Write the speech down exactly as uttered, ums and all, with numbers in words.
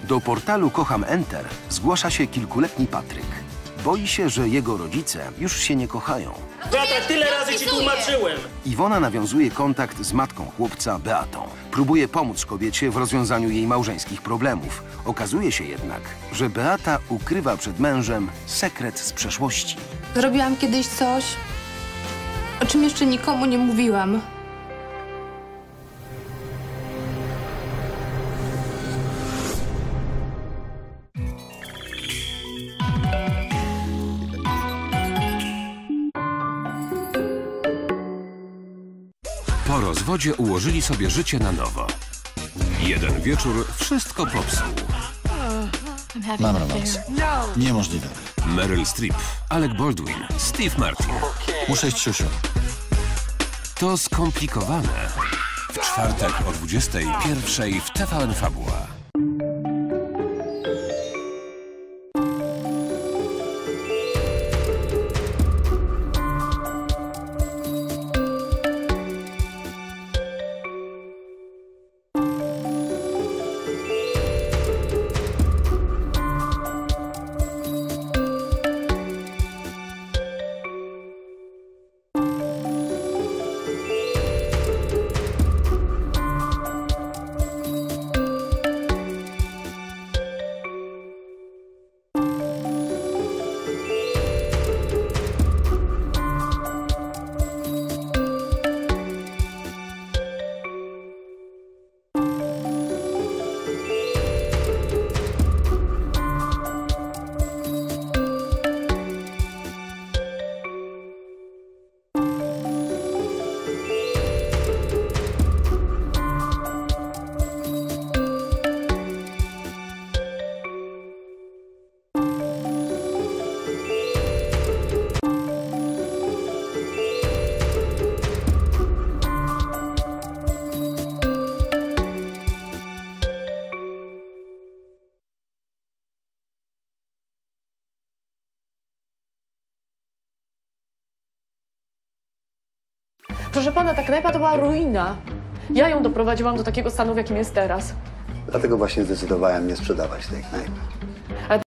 Do portalu Kocham Enter zgłasza się kilkuletni Patryk. Boi się, że jego rodzice już się nie kochają. Tata, tyle razy ci tłumaczyłem! Iwona nawiązuje kontakt z matką chłopca, Beatą. Próbuje pomóc kobiecie w rozwiązaniu jej małżeńskich problemów. Okazuje się jednak, że Beata ukrywa przed mężem sekret z przeszłości. Zrobiłam kiedyś coś, o czym jeszcze nikomu nie mówiłam. Po rozwodzie ułożyli sobie życie na nowo. Jeden wieczór wszystko popsuł. Mam romans. Niemożliwe. Meryl Streep, Alec Baldwin, Steve Martin. Muszę iść, siusiu. To skomplikowane. W czwartek o dwudziestej pierwszej w T V N Fabuła. Proszę pana, ta knajpa to była ruina. Ja ją doprowadziłam do takiego stanu, w jakim jest teraz. Dlatego właśnie zdecydowałem nie sprzedawać tej knajpy.